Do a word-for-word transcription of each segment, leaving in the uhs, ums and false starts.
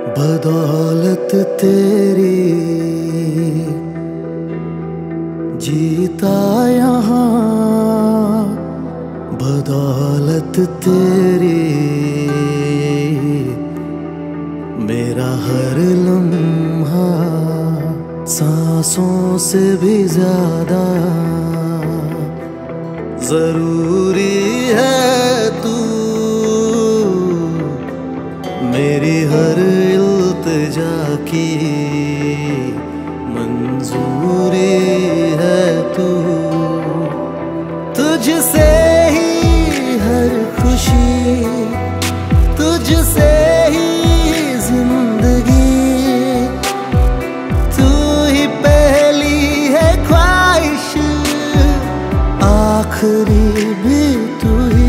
बदौलत तेरी जीता यहाँ, बदौलत तेरी मेरा हर लम्हा सांसों से भी ज्यादा जरूरी है तू। मेरी हर इल्तिजा की मंजूरी है तू। तुझसे ही हर खुशी, तुझसे ही जिंदगी, तू ही पहली है ख्वाहिश, आखिरी भी तू ही।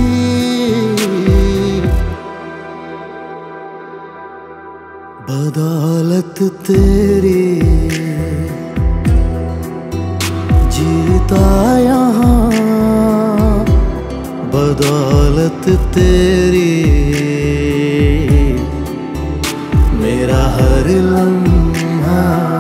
बदौलत तेरी जीता यहाँ, बदौलत तेरी मेरा हर लम्हा।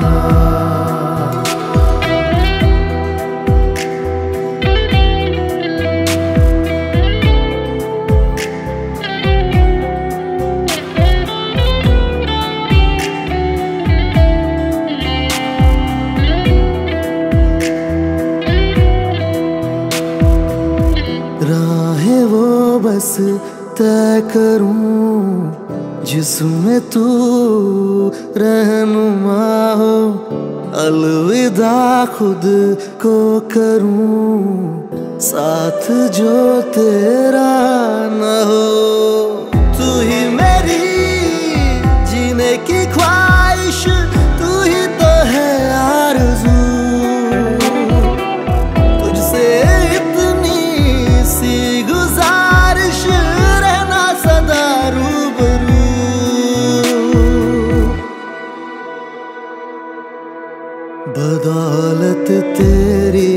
राहें वो बस तय करूं जिसमें तू रहनुमा हो, अलविदा खुद को करूं साथ जो तेरा न हो। तू ही मेरी जीने की ख्वाहिश, तू ही तो है आरज़ू, तुझसे इतनी सी गुजारिश, रहना सदा रूबरू। बदौलत तेरी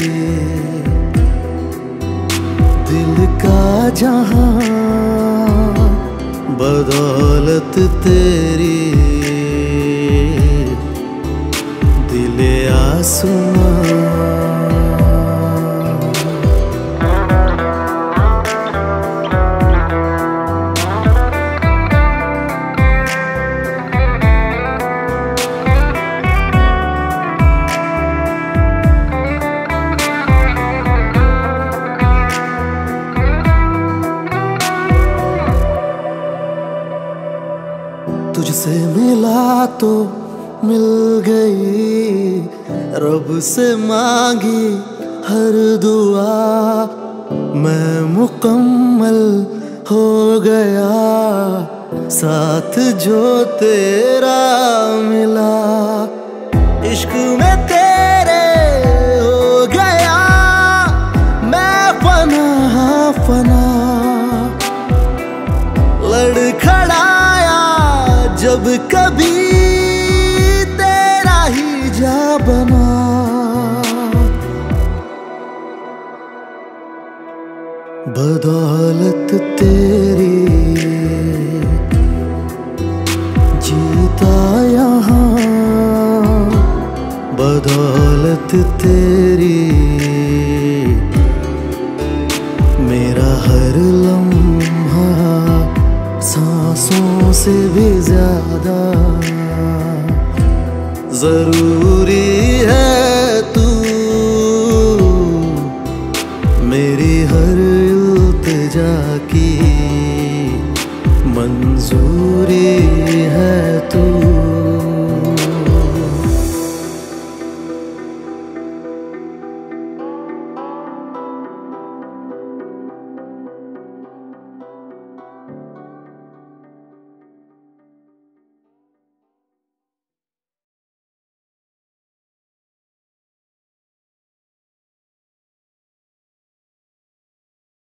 दिल का जहां, बदौलत तेरी दिले आसमां। तुझसे मिला तो मिल गई, रब से मांगी हर दुआ, मैं मुकम्मल हो गया साथ जो तेरा मिला। इश्क में तेरे हो गया मैं फना फना, लड़खड़ाया जब कभी तेरा ही जा बना। बदौलत तेरी जीता यहाँ, बदौलत तेरी मेरा हर लम्हा सांसों से भी ज्यादा जरूर